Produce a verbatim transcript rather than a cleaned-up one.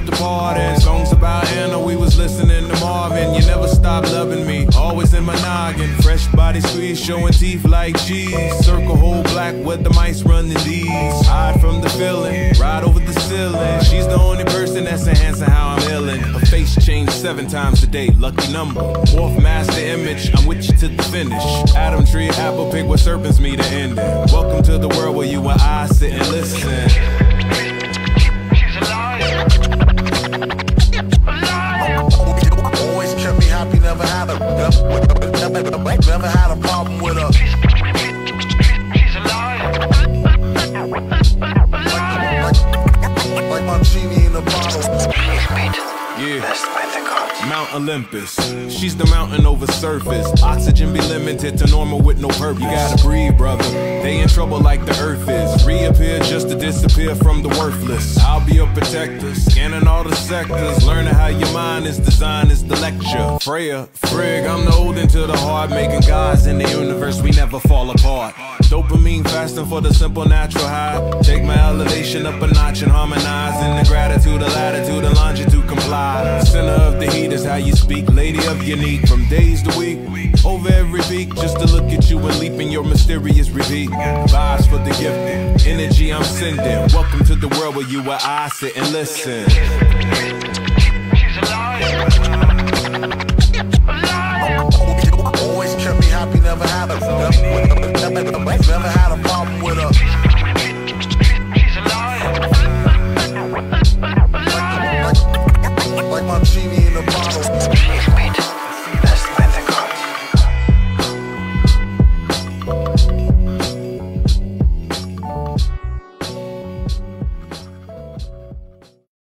the party. Songs about Anna, we was listening to Marvin. You never stop loving me, always in my noggin. Fresh body squeeze, showing teeth like cheese. Circle hole black with the mice running these. Hide from the feeling, ride over the ceiling. She's the only person that's enhancing how I'm illin'. Her face changed seven times a day, lucky number. Fourth master image, I'm with you to the finish. Adam tree, apple pick with serpents meet the ending. Welcome to the world where you and I sit and listen. She's a liar. A liar. Always kept me happy, never had a never, never had a problem with her. She's a liar. A liar. Like, like my genie in a bottle. Yeah. Mount Olympus, she's the mountain over surface. Oxygen be limited to normal with no purpose. You gotta breathe, brother, they in trouble like the earth is. Reappear just to disappear from the worthless. I'll be your protector, scanning all the sectors. Learning how your mind is designed is the lecture. Freya, frig, I'm the old into the heart. Making gods in the universe, we never fall apart. Dopamine fasting for the simple natural high. Take my elevation up a notch and harmonize. In the gratitude, the latitude, the longitude comply. Center of the heat is how you speak, lady of unique. From days to week, over every peak, just to look at you and leap in your mysterious repeat. Vibes for the gifted, energy I'm sending. Welcome to the world where you and I sit and listen. She's a liar. A liar. Always kept me happy, never had a never, never, never had a problem with her.